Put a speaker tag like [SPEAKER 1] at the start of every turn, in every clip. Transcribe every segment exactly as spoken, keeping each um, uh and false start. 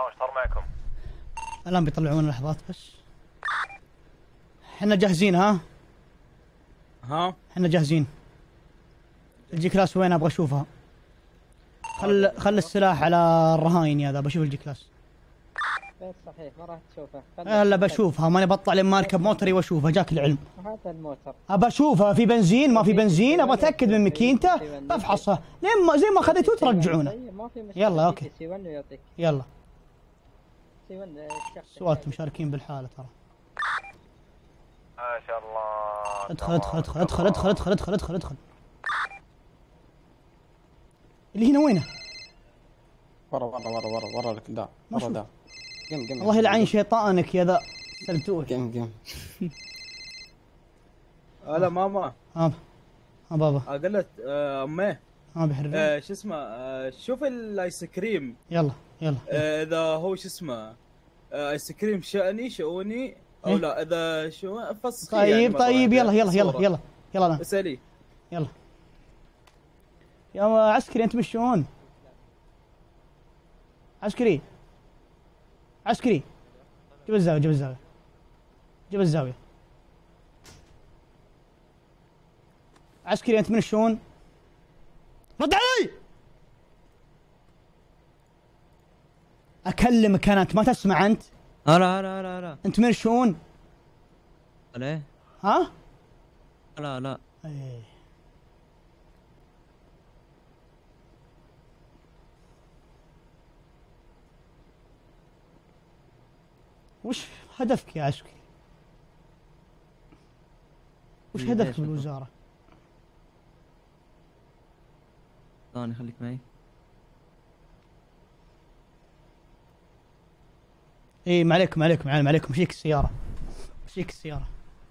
[SPEAKER 1] وش صار معكم؟
[SPEAKER 2] الان بيطلعون لحظات بس. احنا جاهزين ها؟
[SPEAKER 3] ها؟
[SPEAKER 2] احنا جاهزين. الجي كلاس وين؟ ابغى اشوفها. خل خل السلاح على الرهاين يا ذا، بشوف الجي كلاس.
[SPEAKER 4] بس صحيح ما راح تشوفه.
[SPEAKER 2] هلا بشوفها، ماني بطلع لما اركب موتري واشوفها، جاك العلم.
[SPEAKER 4] هذا الموتر.
[SPEAKER 2] ابى اشوفها في بنزين ما في بنزين، ابى اتاكد من ماكينته بفحصها، لين ما زي ما خذيتوه ترجعونه.
[SPEAKER 4] ما في مشكلة.
[SPEAKER 2] يلا اوكي.
[SPEAKER 4] سي واحد يعطيك.
[SPEAKER 2] يلا.
[SPEAKER 4] سي واحد
[SPEAKER 2] سوات مشاركين بالحالة ترى.
[SPEAKER 1] ما شاء الله.
[SPEAKER 2] ادخل ادخل ادخل ادخل ادخل ادخل ادخل ادخل ادخل. اللي هنا وينه؟
[SPEAKER 3] ورا ورا ورا ورا ورا لك ذا ورا ذا. قم قم.
[SPEAKER 2] الله يلعن شيطانك يا ذا. سلبتوه.
[SPEAKER 3] قم قم. هلا ماما.
[SPEAKER 2] ها ها بابا.
[SPEAKER 3] قلت امي.
[SPEAKER 2] ها بحرفين.
[SPEAKER 3] آه شو اسمه آه شوف الايس كريم.
[SPEAKER 2] يلا يلا.
[SPEAKER 3] آه اذا هو شو اسمه آه ايس كريم شأني شؤوني او
[SPEAKER 2] إيه؟
[SPEAKER 3] لا اذا شو فص.
[SPEAKER 2] طيب
[SPEAKER 3] يعني
[SPEAKER 2] طيب يلا يلا يلا
[SPEAKER 3] صورة.
[SPEAKER 2] يلا يلا الان.
[SPEAKER 3] اسالي.
[SPEAKER 2] يلا. يا عسكري انت بالشؤون. عسكري. عسكري. جيب الزاوية جيب الزاوية. جيب الزاوية. عسكري انت من الشؤون؟ رد علي! اكلمك انا، انت ما تسمع انت؟
[SPEAKER 5] لا لا لا لا.
[SPEAKER 2] انت من الشؤون؟
[SPEAKER 5] ليه؟
[SPEAKER 2] ها؟
[SPEAKER 5] لا لا.
[SPEAKER 2] ايه. وش هدفك يا عسكري؟ وش هدفك بالوزارة؟
[SPEAKER 5] ثاني خليك معي.
[SPEAKER 2] ايه ما عليكم ما عليكم ما عليكم، مشيك السيارة. مشيك السيارة.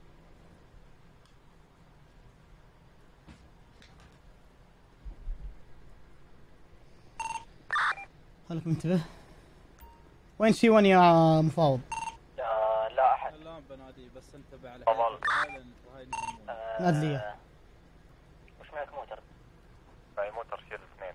[SPEAKER 2] خليك منتبه. وين سي واحد يا مفاوض؟
[SPEAKER 1] آه لا احد.
[SPEAKER 3] الان بنادي بس انتبه على
[SPEAKER 1] تفضل.
[SPEAKER 2] نادي لي إياه.
[SPEAKER 1] وش معك موتر؟ معي موتر شيل اثنين.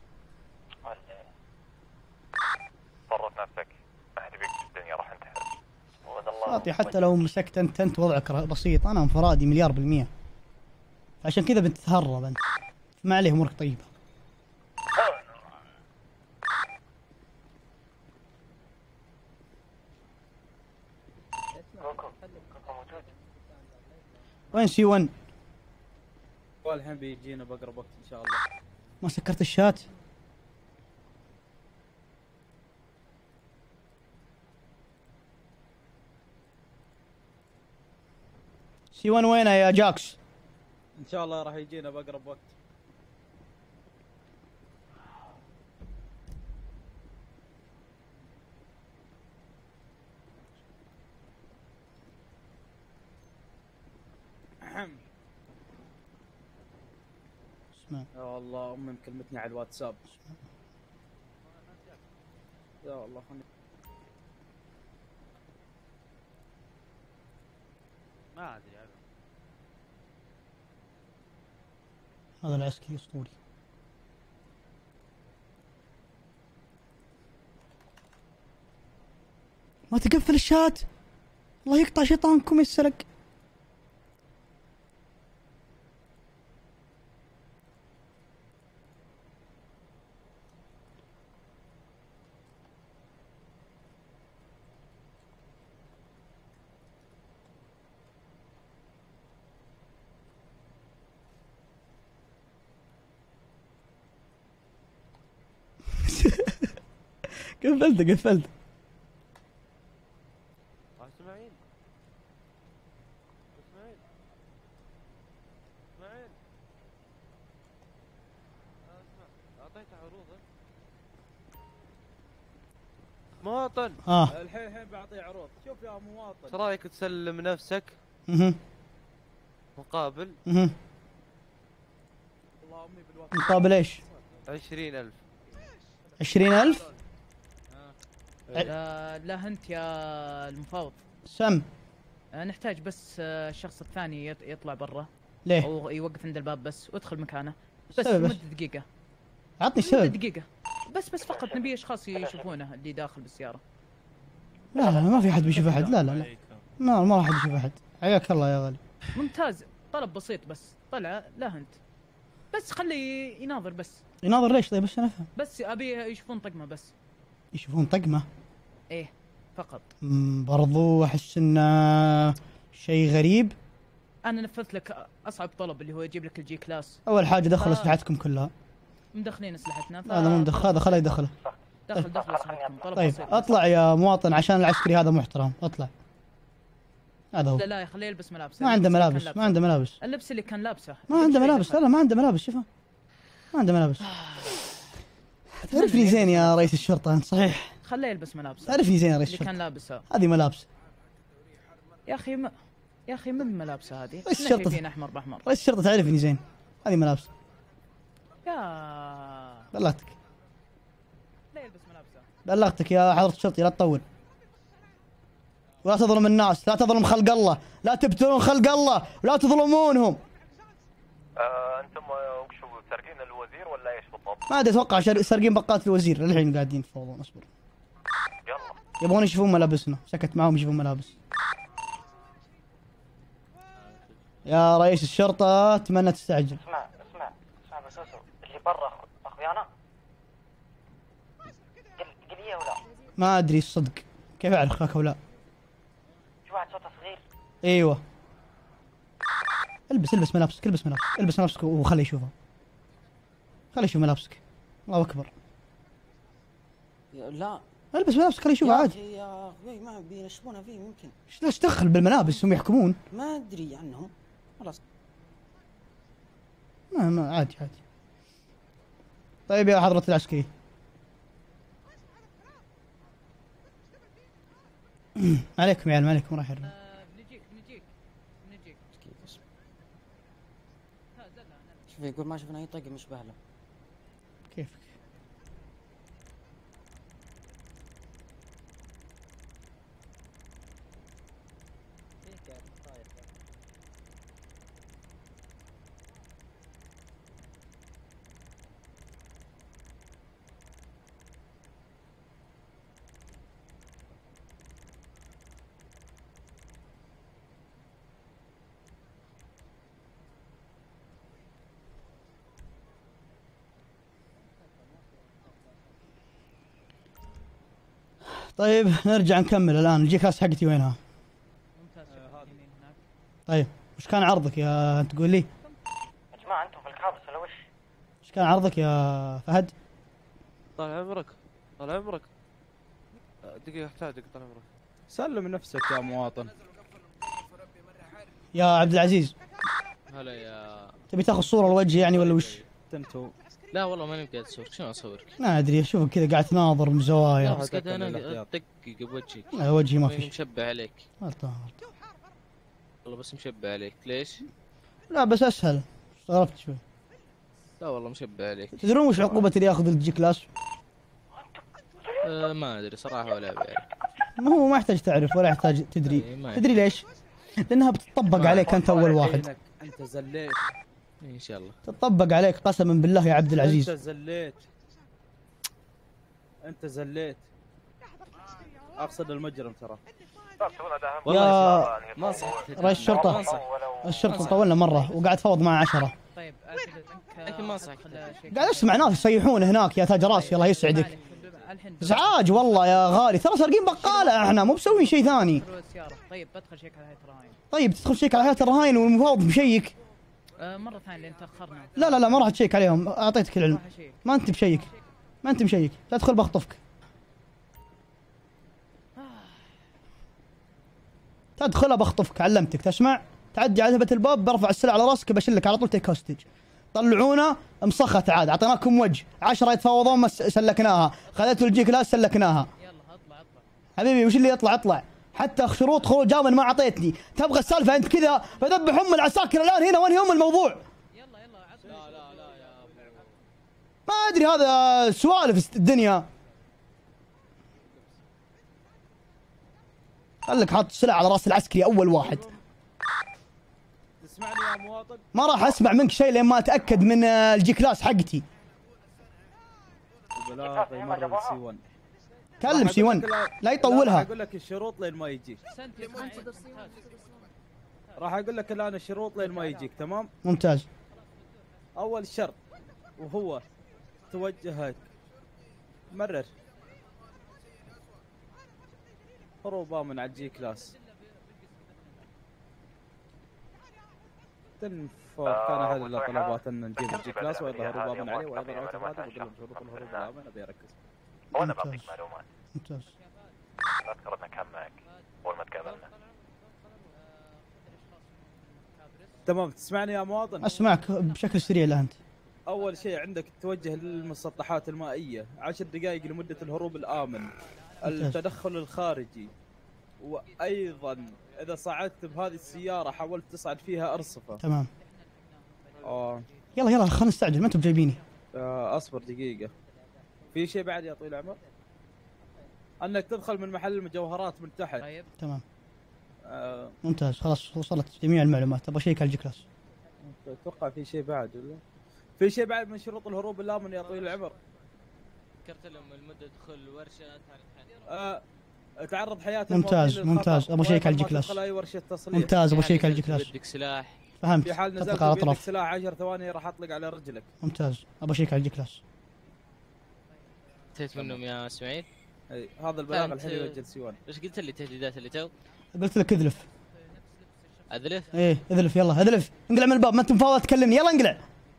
[SPEAKER 1] ضرت نفسك، ما حد يبيك في الدنيا راح انتحر. وعد الله.
[SPEAKER 2] اعطي حتى لو مسكت انت انت وضعك بسيط، انا انفرادي مليار بالمية. عشان كذا بتتهرب انت. ما عليه امورك طيبة. وين سي واحد؟
[SPEAKER 3] هو الحين بيجينا باقرب وقت ان شاء الله.
[SPEAKER 2] ما سكرت الشات؟ سي واحد وينه يا جاكس؟
[SPEAKER 3] ان شاء الله راح يجينا باقرب وقت.
[SPEAKER 2] اسمع.
[SPEAKER 3] يا والله امي مكلمتني على الواتساب. يا الله خلني.
[SPEAKER 5] ما ادري عنه.
[SPEAKER 2] هذا العسكري اسطوري. ما تقفل الشات، الله يقطع شيطانكم يسرق. قفلت قفلت.
[SPEAKER 5] اسماعيل اسماعيل اسماعيل اسمع، اعطيته عروضه مواطن.
[SPEAKER 2] اه
[SPEAKER 3] الحين الحين بعطيه عروض. شوف يا مواطن،
[SPEAKER 5] ايش رايك تسلم نفسك
[SPEAKER 2] اها
[SPEAKER 5] مقابل
[SPEAKER 2] اها
[SPEAKER 3] والله امي بالوقت.
[SPEAKER 2] مقابل ايش؟
[SPEAKER 5] عشرين ألف.
[SPEAKER 2] عشرين ألف؟
[SPEAKER 6] لا, لا انت يا المفاوض.
[SPEAKER 2] سم.
[SPEAKER 6] نحتاج بس الشخص الثاني يطلع برا.
[SPEAKER 2] ليه؟
[SPEAKER 6] او يوقف عند الباب بس وادخل مكانه بس
[SPEAKER 2] سبب
[SPEAKER 6] لمدة دقيقة.
[SPEAKER 2] عطني
[SPEAKER 6] لمدة
[SPEAKER 2] سبب.
[SPEAKER 6] دقيقة. بس بس فقط نبي اشخاص يشوفونه اللي داخل بالسياره.
[SPEAKER 2] لا لا ما في احد بيشوف احد، لا لا لا ما ما راح حد يشوف احد. حياك الله يا غالي.
[SPEAKER 6] ممتاز، طلب بسيط بس طلع لا انت بس خليه يناظر بس.
[SPEAKER 2] يناظر ليش طيب بس انا افهم.
[SPEAKER 6] بس ابي يشوفون طقمه بس.
[SPEAKER 2] يشوفون طقمه؟
[SPEAKER 6] ايه فقط.
[SPEAKER 2] امم برضو احس انه شيء غريب.
[SPEAKER 6] انا نفذت لك اصعب طلب اللي هو يجيب لك الجي كلاس.
[SPEAKER 2] اول حاجه دخلوا
[SPEAKER 6] آه.
[SPEAKER 2] اسلحتكم كلها.
[SPEAKER 6] مدخلين اسلحتنا.
[SPEAKER 2] هذا مو مدخل، هذا خله يدخله.
[SPEAKER 6] دخل دخل اسلحتكم. طلب
[SPEAKER 2] طيب
[SPEAKER 6] بسيط.
[SPEAKER 2] اطلع يا مواطن عشان العسكري هذا محترم، اطلع. هذا هو.
[SPEAKER 6] لا لا خليه يلبس ملابس.
[SPEAKER 2] ما عنده ملابس، ما عنده ملابس.
[SPEAKER 6] اللبس اللي كان لابسه.
[SPEAKER 2] ما عنده ملابس، لا لا ما عنده ملابس، شوفه. ما عنده ملابس. تعرفني زين يا رئيس الشرطة أنت صحيح؟
[SPEAKER 6] خليه يلبس ملابس.
[SPEAKER 2] تعرفني زين يا رئيس
[SPEAKER 6] اللي
[SPEAKER 2] الشرطة.
[SPEAKER 6] كان لابسها.
[SPEAKER 2] هذه ملابس.
[SPEAKER 6] يا أخي ما يا أخي من ملابسه هذه؟
[SPEAKER 2] رئيس الشرطة.
[SPEAKER 6] شايفين أحمر بأحمر.
[SPEAKER 2] رئيس الشرطة تعرفني زين. هذه ملابس.
[SPEAKER 6] يا
[SPEAKER 2] بلغتك.
[SPEAKER 6] لا يلبس ملابسه.
[SPEAKER 2] بلغتك يا حضرة الشرطي لا تطول. ولا تظلم الناس، لا تظلم خلق الله، لا تبتلون خلق الله، ولا تظلمونهم.
[SPEAKER 1] آه انتم آه، وشو سارقين الوزير ولا ايش بالضبط؟
[SPEAKER 2] ما ادري اتوقع شر- سارقين بقالة الوزير، للحين قاعدين يتفاوضون. اصبر.
[SPEAKER 1] يلا
[SPEAKER 2] يبغون يشوفون ملابسنا، سكت معاهم يشوفون ملابس. يا رئيس الشرطة اتمنى تستعجل.
[SPEAKER 7] اسمع اسمع اسمع بسوسو، اللي برا أخو- اخويانا قل قل ايه ولا
[SPEAKER 2] ما ادري الصدق، كيف اعرف اخاك او لا؟
[SPEAKER 7] في واحد صوته صغير.
[SPEAKER 2] ايوه. البس البس ملابسك، البس ملابسك، البس ملابسك وخليه يشوفها. خليه يشوف ملابسك. الله اكبر.
[SPEAKER 8] لا
[SPEAKER 2] البس ملابسك خليه يشوفها
[SPEAKER 8] يا
[SPEAKER 2] عادي.
[SPEAKER 8] اخي يا اخوي ما بينشبونها فيه ممكن.
[SPEAKER 2] ايش ليش تدخل بالملابس هم يحكمون؟
[SPEAKER 8] ما ادري عنهم خلاص.
[SPEAKER 2] ما ما عادي عادي. طيب يا حضرة العسكري. عليكم يا عيال، ما عليكم راح يرمي.
[SPEAKER 6] آه، بنجيك بنجيك بنجيك. ها زلها أنا.
[SPEAKER 8] شوف يقول ما شفنا اي طقم يشبه له.
[SPEAKER 2] كيفك؟ طيب نرجع نكمل الان. الجي كلاس حقتي وينها؟
[SPEAKER 6] ممتاز. شوف اليمين هناك.
[SPEAKER 2] طيب وش كان عرضك يا تقول لي؟
[SPEAKER 7] يا جماعه انتم في الكابس ولا وش؟
[SPEAKER 2] وش كان عرضك يا فهد؟
[SPEAKER 5] طال عمرك طال عمرك. دقيقة احتاجك طال عمرك.
[SPEAKER 3] سلم نفسك يا مواطن.
[SPEAKER 2] يا عبد العزيز
[SPEAKER 9] هلا يا
[SPEAKER 2] تبي تاخذ صورة لوجهي يعني ولا وش؟
[SPEAKER 3] انتوا
[SPEAKER 9] لا والله ماني قاعد اصورك، شنو اصورك؟
[SPEAKER 2] ما ادري اشوفك كذا قاعد تناظر من
[SPEAKER 9] لا
[SPEAKER 2] زوايا.
[SPEAKER 9] بس قاعد انا
[SPEAKER 3] الاحتياط.
[SPEAKER 9] ادقق بوجهك.
[SPEAKER 2] لا وجهي ما
[SPEAKER 9] ماني
[SPEAKER 2] في شيء.
[SPEAKER 9] مشبه عليك
[SPEAKER 2] غلطان.
[SPEAKER 9] والله، بس مشبه عليك. ليش؟
[SPEAKER 2] لا بس اسهل. استغربت شوي.
[SPEAKER 9] لا والله مشبه عليك.
[SPEAKER 2] تدرون وش عقوبة اللي ياخذ الجي كلاس؟
[SPEAKER 9] أه ما ادري صراحة ولا بعرف.
[SPEAKER 2] ما هو ما يحتاج تعرف ولا يحتاج تدري.
[SPEAKER 9] إيه، ما
[SPEAKER 2] تدري ليش؟ لانها بتطبق
[SPEAKER 9] ما
[SPEAKER 2] عليك انت اول واحد.
[SPEAKER 3] عينك، انت زليت.
[SPEAKER 9] ان شاء الله.
[SPEAKER 2] تطبق عليك قسما بالله يا عبد العزيز.
[SPEAKER 3] انت زليت. انت زليت. اقصد المجرم ترى.
[SPEAKER 2] يا
[SPEAKER 9] ما صح.
[SPEAKER 2] رئيس الشرطة، الشرطة طولنا مرة وقاعد تفاوض مع عشرة.
[SPEAKER 6] طيب اعتقد انك
[SPEAKER 9] لكن ما صح.
[SPEAKER 6] تدخل شيء.
[SPEAKER 2] قاعد اسمع ناس يصيحون هناك يا تاج راسي الله يسعدك.
[SPEAKER 6] الحين
[SPEAKER 2] ازعاج والله يا غالي، ترى سارقين بقالة احنا مو مسوين شيء ثاني.
[SPEAKER 6] بدخل السيارة. طيب بدخل شيك على هيئة الرهاين.
[SPEAKER 2] طيب تدخل شيك على هيئة الرهاين والمفاوض مشيك.
[SPEAKER 6] آه، مرة ثانية لان تأخرنا.
[SPEAKER 2] لا لا لا ما راح تشيك عليهم، اعطيتك العلم.
[SPEAKER 6] راح أشيك.
[SPEAKER 2] ما انت بشيك، ما انت مشيك، لا تدخل بخطفك. تدخل بخطفك، علمتك تسمع؟ تعدي على هبة الباب برفع السلع على راسك بشلك على طول تيك هوستج. طلعونا مصخت عاد، اعطيناكم وجه، عشرة يتفاوضون ما سلكناها، خذيتوا الجي كلاس سلكناها.
[SPEAKER 6] يلا اطلع اطلع.
[SPEAKER 2] حبيبي وش اللي يطلع اطلع؟ حتى شروط خروج امن ما اعطيتني، تبغى السالفه انت كذا بذبح ام العساكر الان هنا وانهي ام الموضوع.
[SPEAKER 6] يلا يلا عطنا. لا لا لا يا
[SPEAKER 2] ما ادري هذا سوالف الدنيا. خليك حاط السلع على راس العسكري اول واحد.
[SPEAKER 3] تسمعني يا مواطن؟
[SPEAKER 2] ما راح اسمع منك شيء لين ما اتاكد من الجي كلاس حقتي.
[SPEAKER 3] بلاغ يمرر سي واحد.
[SPEAKER 2] كلم سي واحد لا يطولها.
[SPEAKER 3] اقول لك الشروط لين ما يجيك. راح اقول لك الان الشروط لين ما يجيك. تمام
[SPEAKER 2] ممتاز.
[SPEAKER 3] اول شرط وهو توجهك مرر هروب امن على الجي كلاس. تنفور كان احد الطلبات ان نجيب الجي كلاس وايضا هروب امن عليه وايضا اعتماده وقول لهم شروط الهروب الامن ابي اركز.
[SPEAKER 1] وانا بعطيك معلومات.
[SPEAKER 2] ممتاز.
[SPEAKER 1] اذكر انه كان معك اول ما تقابلنا.
[SPEAKER 3] تمام تسمعني يا مواطن؟
[SPEAKER 2] اسمعك بشكل سريع لا انت.
[SPEAKER 3] اول شيء عندك توجه للمسطحات المائيه عشر دقائق لمده الهروب الامن. التدخل الخارجي وايضا اذا صعدت بهذه السياره حاولت تصعد فيها ارصفه.
[SPEAKER 2] تمام.
[SPEAKER 3] اه
[SPEAKER 2] يلا يلا خلينا نستعجل ما انتم جايبيني.
[SPEAKER 3] آه اصبر دقيقه. في شيء بعد يا طويل العمر؟ انك تدخل من محل المجوهرات من تحت.
[SPEAKER 6] طيب
[SPEAKER 2] تمام.
[SPEAKER 3] آه
[SPEAKER 2] ممتاز خلاص وصلت جميع المعلومات. ابغى شيك على الجي كلاس.
[SPEAKER 3] اتوقع في شيء بعد ولا؟ في شيء بعد من شروط الهروب الامن يا طويل العمر؟
[SPEAKER 9] ذكرت لهم المدة دخول الورشة
[SPEAKER 3] آه تعرض حياة
[SPEAKER 2] ممتاز ممتاز ابغى شيك على الجي كلاس.
[SPEAKER 3] اي ورشة تصليح.
[SPEAKER 2] ممتاز ابغى شيك على الجي كلاس.
[SPEAKER 9] بدك سلاح.
[SPEAKER 2] فهمت.
[SPEAKER 3] في حال نزلت
[SPEAKER 2] على
[SPEAKER 3] بيدك
[SPEAKER 2] اطراف.
[SPEAKER 3] سلاح عشر ثواني راح اطلق على رجلك.
[SPEAKER 2] ممتاز ابغى شيك على الجي كلاس.
[SPEAKER 9] انتهيت منهم يا اسماعيل؟
[SPEAKER 3] اي هذا البلاغ الحين يوجه سيوان.
[SPEAKER 9] ايش قلت لي التهديدات اللي تو؟
[SPEAKER 2] قلت لك اذلف.
[SPEAKER 9] اذلف؟
[SPEAKER 2] ايه اذلف يلا اذلف انقلع من الباب ما انت مفاوض تكلمني يلا انقلع.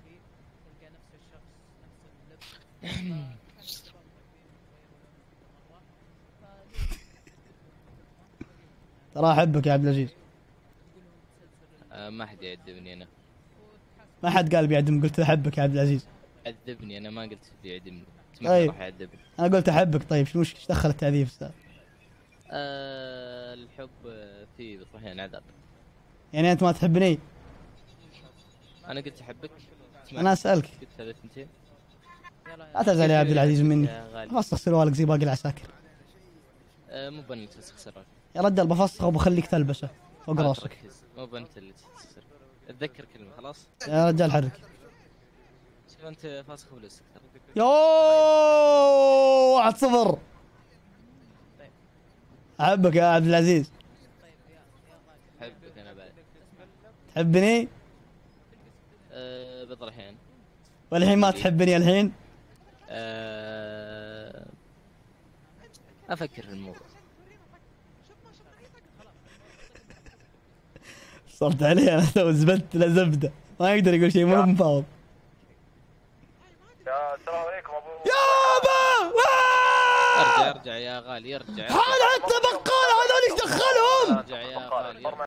[SPEAKER 2] ترى احبك يا عبد العزيز.
[SPEAKER 9] آه ما حد يعذبني انا.
[SPEAKER 2] ما حد قال بيعدم قلت احبك يا عبد العزيز.
[SPEAKER 9] عذبني انا ما قلت بيعدمني.
[SPEAKER 2] طيب
[SPEAKER 9] راح يعذبني.
[SPEAKER 2] انا قلت احبك. طيب شو ايش دخل التعذيب استاذ؟
[SPEAKER 9] آه الحب فيه بطرحين عذاب.
[SPEAKER 2] يعني انت ما تحبني؟
[SPEAKER 9] انا قلت احبك.
[SPEAKER 2] انا اسالك.
[SPEAKER 9] قلت هذا اثنتين.
[SPEAKER 2] لا تزعل يا عبد العزيز مني. بفسخ سروالك زي باقي العساكر.
[SPEAKER 9] آه مو بنت اللي تفسخ سروالك.
[SPEAKER 2] يا رجال بفسخه وبخليك تلبسه فوق راسك.
[SPEAKER 9] مو بنت اللي تفسخ سروالك. اتذكر كلمة خلاص.
[SPEAKER 2] يا رجال حرك.
[SPEAKER 9] شوف انت فاسخ فلوسك.
[SPEAKER 2] يووووو واحد صفر. احبك يا عبد العزيز.
[SPEAKER 9] احبك انا بعد.
[SPEAKER 2] تحبني؟
[SPEAKER 9] أه بعض الأحيان.
[SPEAKER 2] والحين ما تحبني الحين؟
[SPEAKER 9] أه افكر في الموضوع.
[SPEAKER 2] صرت عليه انا تو زبدت له زبده ما يقدر يقول شيء مو مفاوض.
[SPEAKER 1] يا السلام عليكم ابو
[SPEAKER 2] يابا
[SPEAKER 9] ارجع ارجع يا غالي ارجع.
[SPEAKER 2] هذا حتى بقال هذول ايش دخلهم؟
[SPEAKER 9] ارجع يا غالي.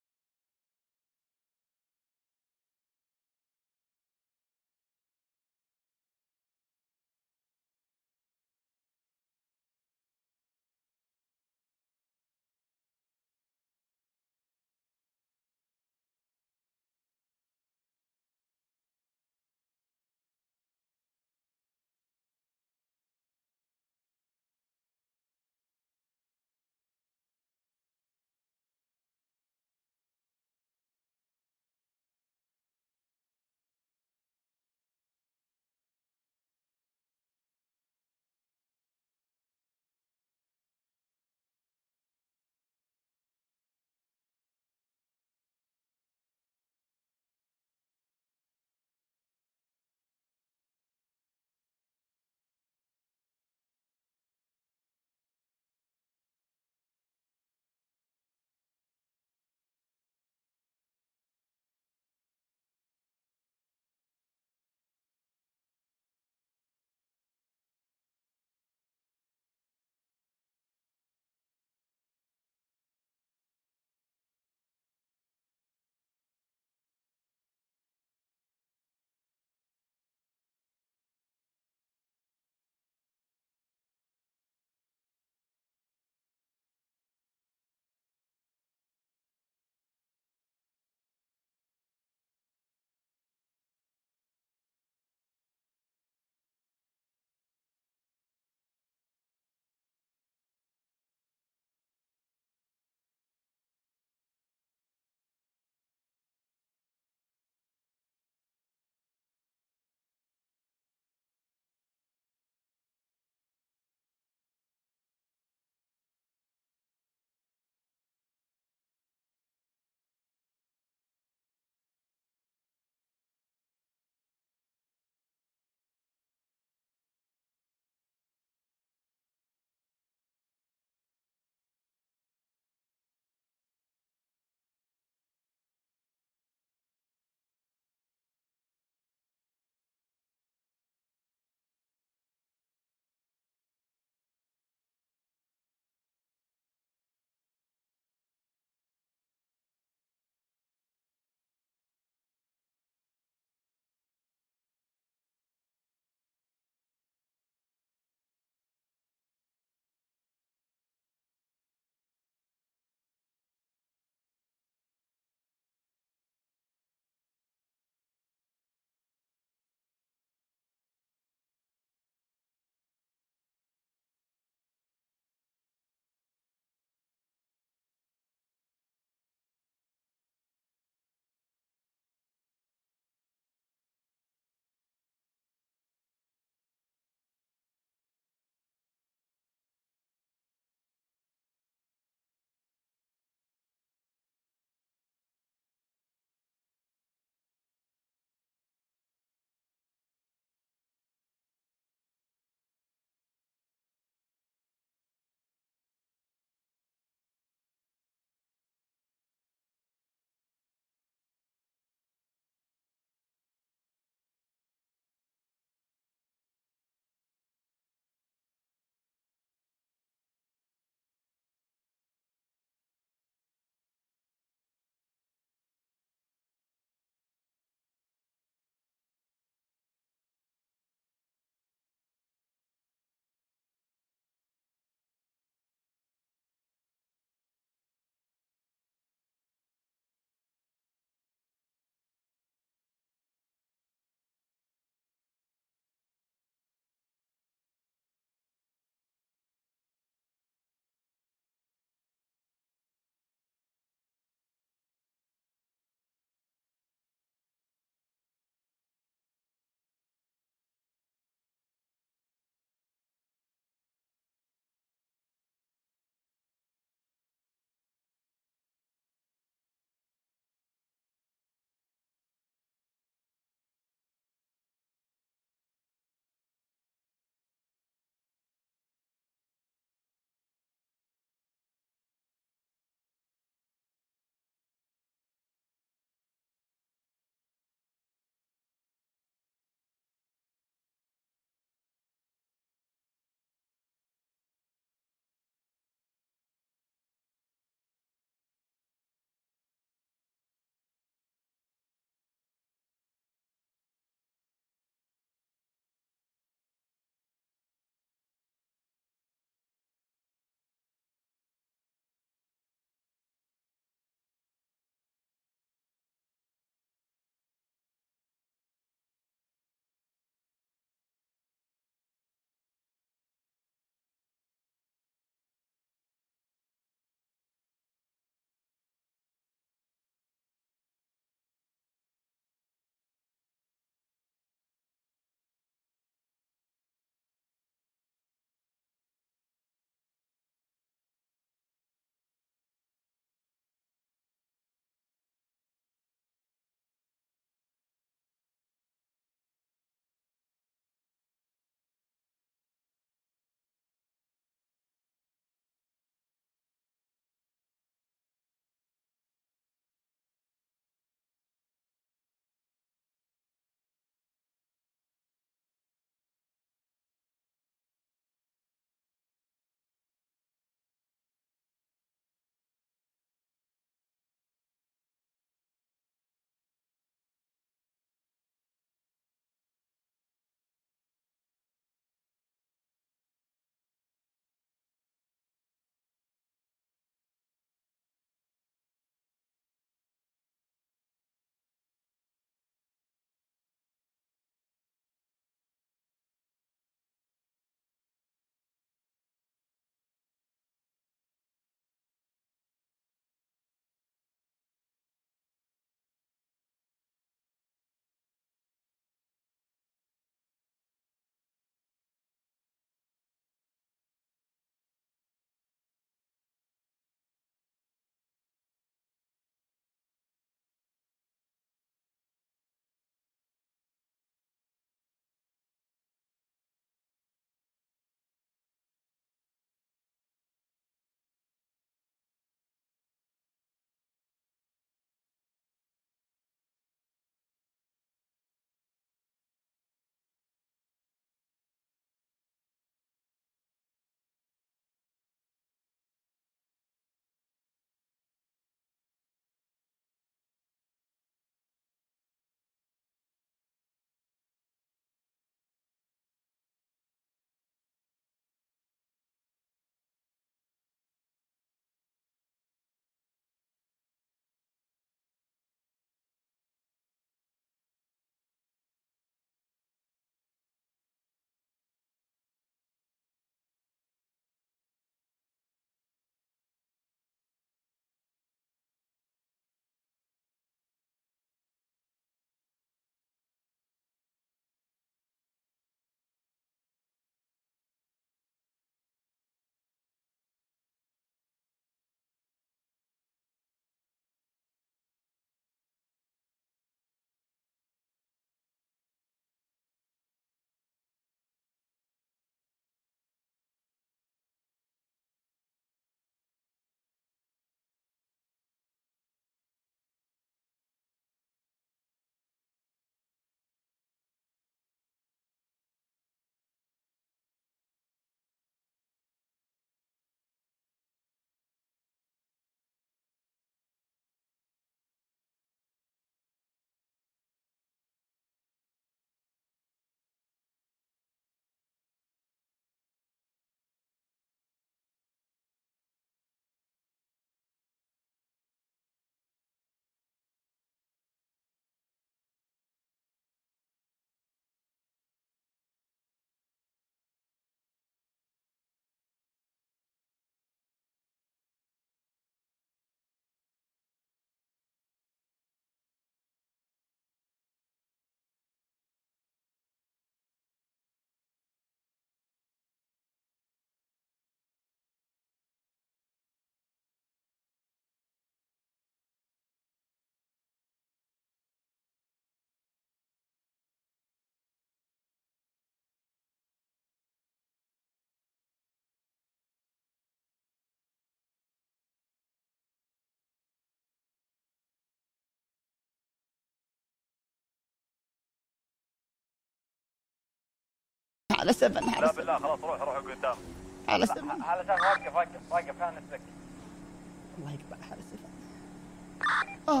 [SPEAKER 2] على سفن على
[SPEAKER 1] لا
[SPEAKER 2] سفن
[SPEAKER 1] بالله خلاص روح روح قدام.
[SPEAKER 2] على سفن.
[SPEAKER 7] علشان واقف واقف واقف كان نسبك.
[SPEAKER 2] الله يقطع على سفن. اه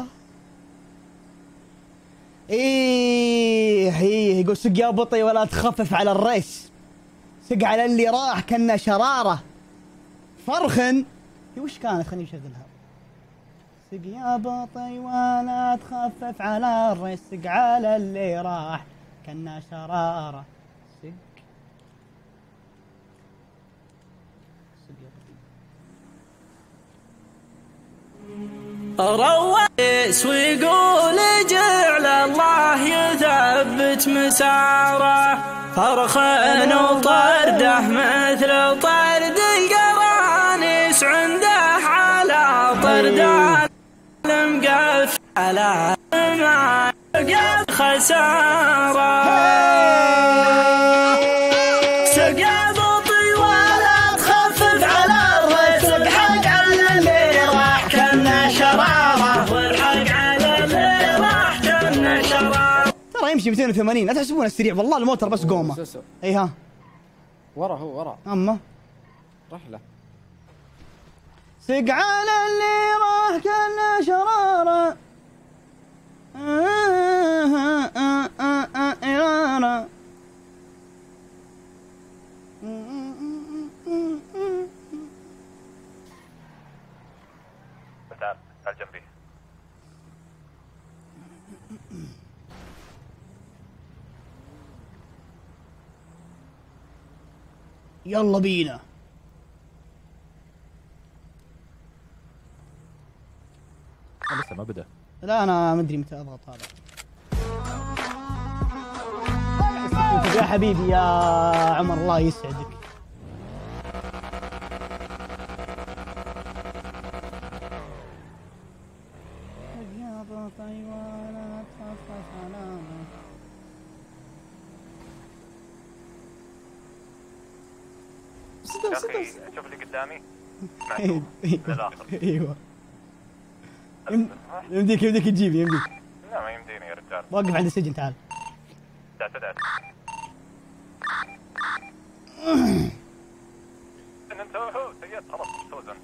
[SPEAKER 2] ايه ايه يقول سق يا بطي ولا تخفف على الريس. سق على اللي راح كنا شراره. فرخن هي وش كانت؟ خليني اشغلها. سق يا بطي ولا تخفف على الريس. سق على اللي راح كنا شراره. سق سق يا بطي.
[SPEAKER 10] رويس ويقول جعل الله يثبت مساره. فرخن وطرده مثل طرد القرانيس عنده على طرده المقف على ما خساره. سقى بطي ولا تخفف على الريس. الحق على اللي راح كنا شراره. والحق على اللي راح كنا شراره.
[SPEAKER 2] ترى يمشي مئتين وثمانين لا تحسبونه السريع والله الموتر بس قومه. اي ها
[SPEAKER 8] ورا هو ورا
[SPEAKER 2] اما
[SPEAKER 8] رحله.
[SPEAKER 2] سق على اللي راح كنا شراره.
[SPEAKER 1] تعال تعال جنبي.
[SPEAKER 2] يلا بينا.
[SPEAKER 11] لسه ما بدأ.
[SPEAKER 2] لا انا ما ادري متى اضغط هذا. يا حبيبي يا عمر الله يسعدك. يا بطي ولا تخفف على
[SPEAKER 1] يا اخي شوف اللي قدامي. معتوه للاخر.
[SPEAKER 2] ايوه يمديك يمديك تجيب يمديك.
[SPEAKER 1] لا ما يمديني يا رجال.
[SPEAKER 2] وقف عند السجن تعال.
[SPEAKER 1] دعس دعس. انت هو سيد خلاص فوز انت.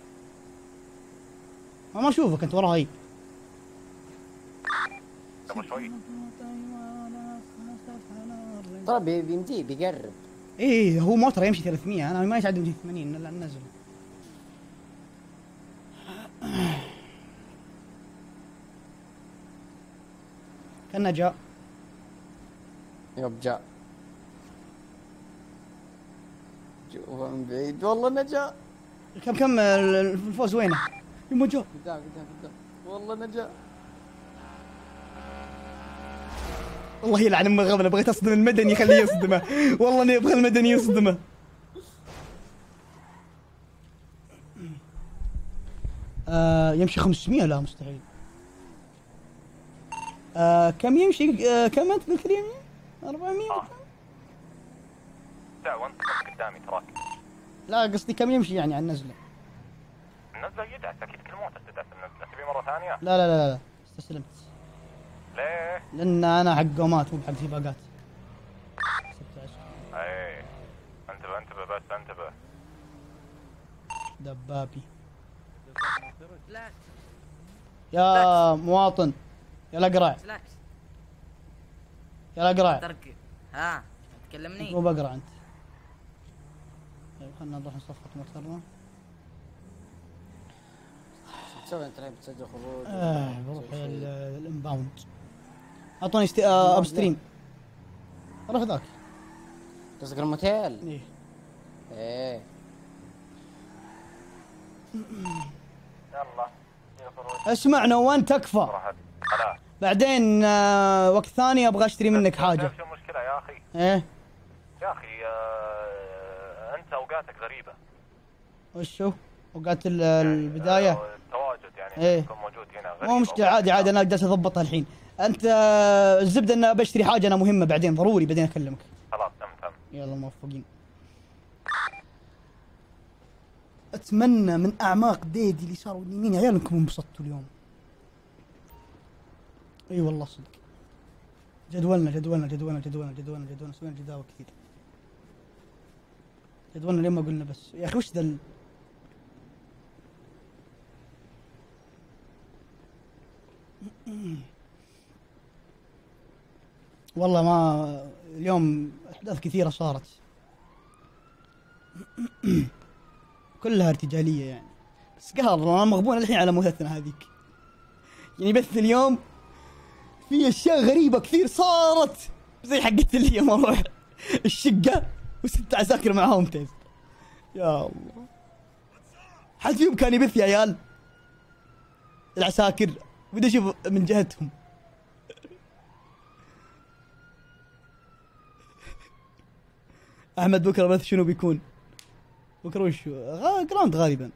[SPEAKER 2] ما اشوفك انت وراي.
[SPEAKER 1] قبل شوي.
[SPEAKER 8] طيب بيمديه بيقرب.
[SPEAKER 2] ايه هو موتر يمشي ثلاثمية انا ما يسعد مئتين وثمانين الا نزل. كان جاء.
[SPEAKER 8] يب جاء. شوفه من بعيد والله انه جاء.
[SPEAKER 2] كم كم الفوز وينه؟ يما جاء.
[SPEAKER 8] قدام قدام قدام والله انه جاء.
[SPEAKER 2] والله يلعن ام الغبنه بغيت اصدم المدني خليه يصدمه. والله اني ابغى المدني يصدمه. آه يمشي خمسمية لا مستحيل. آه كم يمشي آه كم انت قلت لي؟ أربعمية
[SPEAKER 1] آه. لا وانت قدامي تراك.
[SPEAKER 2] لا قصدي كم يمشي يعني على النزله؟
[SPEAKER 1] النزله يدعس اكيد كل موتر تدعس النزله. تبي مره ثانيه؟
[SPEAKER 2] لا لا لا لا استسلمت.
[SPEAKER 1] ليه؟
[SPEAKER 2] لان انا حق قومات مو بحق سباقات.
[SPEAKER 1] ايه انتبه انتبه بس انتبه.
[SPEAKER 2] دبابي. يا مواطن يا الاقرع يا الاقرع.
[SPEAKER 12] ها تكلمني.
[SPEAKER 2] مو بقرع انت. طيب خلنا نروح نصفط موترنا.
[SPEAKER 8] تسوي انت الحين بتسجل خروج؟
[SPEAKER 2] اه بروح الانباوند. اعطوني استي... آه اب ستريم. روح ذاك.
[SPEAKER 8] قصدك الموتيل؟
[SPEAKER 2] ايه
[SPEAKER 8] ايه
[SPEAKER 1] يلا
[SPEAKER 2] اسمعنا وين تكفى. بعدين آه وقت ثاني ابغى اشتري منك حاجه.
[SPEAKER 1] شو المشكله يا اخي؟
[SPEAKER 2] ايه
[SPEAKER 1] يا اخي آه انت اوقاتك غريبه.
[SPEAKER 2] وشو؟ اوقات البدايه؟
[SPEAKER 1] التواجد يعني
[SPEAKER 2] ايه
[SPEAKER 1] تكون موجود هنا غريب.
[SPEAKER 2] مو مشكله عادي عادي انا جالس اضبطها الحين. انت آه الزبده اني بشتري حاجه انا مهمه بعدين ضروري بعدين اكلمك.
[SPEAKER 1] خلاص تم تم.
[SPEAKER 2] يلا موفقين. اتمنى من اعماق ديدي اليسار واليمين يا عيال انكم انبسطتوا اليوم. اي أيوة والله صدق. جدولنا جدولنا جدولنا جدولنا جدولنا جدولنا سوينا جداول كثير. جدولنا اليوم ما قلنا بس يا اخي وش ذا ال- والله ما اليوم احداث كثيره صارت كلها ارتجاليه يعني، بس قهر انا مغبون الحين على موتتنا هذيك. يعني بث اليوم في اشياء غريبه كثير صارت، زي حقت اليوم اروح الشقه وست عساكر معاهم تيز. يا الله حد فيهم كان يبث يا عيال العساكر، بدي اشوف من جهتهم. احمد بكره بث شنو بيكون؟ بكره وش غا... جراند غالبا.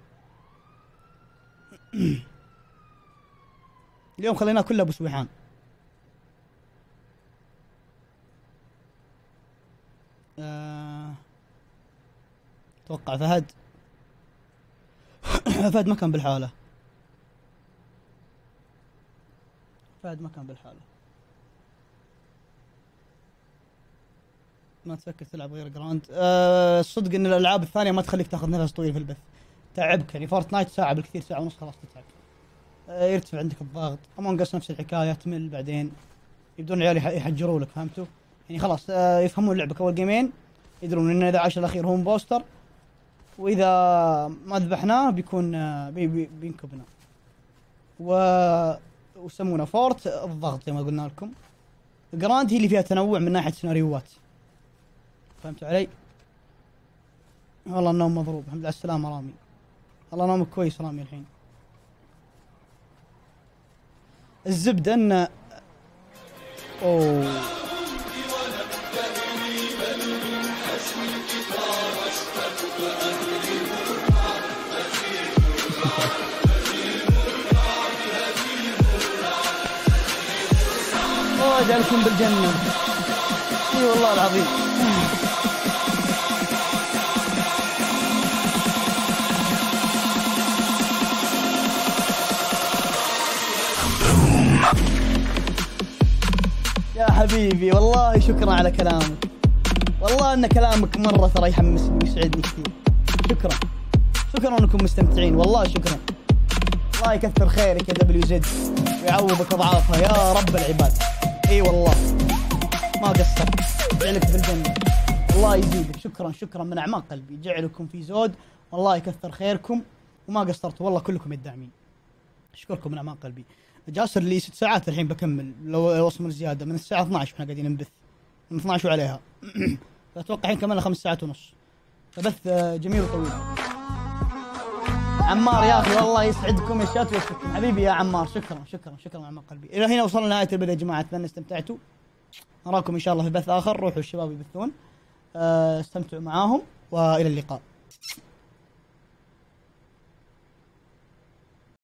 [SPEAKER 2] اليوم خليناه كله ابو سبحان. آه... اتوقع فهد فهد ما كان بالحالة، فهد ما كان بالحالة، ما تفكر تلعب غير جراند. أه الصدق ان الالعاب الثانية ما تخليك تاخذ نفس طويل في البث، تعبك يعني. فورتنايت ساعة بالكثير، ساعة ونص خلاص تتعب، أه يرتفع عندك الضغط. امونج اس نفس الحكاية، تمل بعدين يبدون العيال يحجروا لك، فهمتوا؟ يعني خلاص أه يفهمون اللعبة اول جيمين، يدرون ان اذا عاش الاخير هو بوستر، واذا ما ذبحناه بيكون بي بي بينكبنا. و وسمونا فورت الضغط زي ما قلنا لكم. جراند هي اللي فيها تنوع من ناحيه سيناريوهات، فهمتوا علي؟ والله النوم مضروب. الحمد لله على السلامه رامي، والله نومك كويس رامي الحين. الزبده ان اوه الله يجعلكم بالجنة. اي والله العظيم. يا حبيبي والله شكرا على كلامك، والله ان كلامك مرة ترى يحمسني ويسعدني كثير. شكرا شكرا انكم مستمتعين، والله شكرا. الله يكثر خيرك يا دبليو زد ويعوضك اضعافها يا رب العباد. اي والله ما قصرت، جعلك في الجنة، الله يزيدك. شكرا شكرا من اعماق قلبي، جعلكم في زود، والله يكثر خيركم وما قصرتوا والله كلكم الداعمين. اشكركم من اعماق قلبي. جاسر لي ست ساعات الحين بكمل لو وصل زياده، من الساعه اثنعش واحنا قاعدين نبث، من اثنعش وعليها. فاتوقع الحين كملنا خمس ساعات ونص، فبث جميل وطويل. عمار يا اخي والله يسعدكم يا شات ويسعدكم حبيبي يا عمار. شكرا شكرا شكرا من اعماق قلبي. الى هنا وصلنا لنهايه البث يا جماعه، اتمنى استمتعتوا. نراكم ان شاء الله في بث اخر، روحوا الشباب يبثون، استمتعوا معاهم والى اللقاء.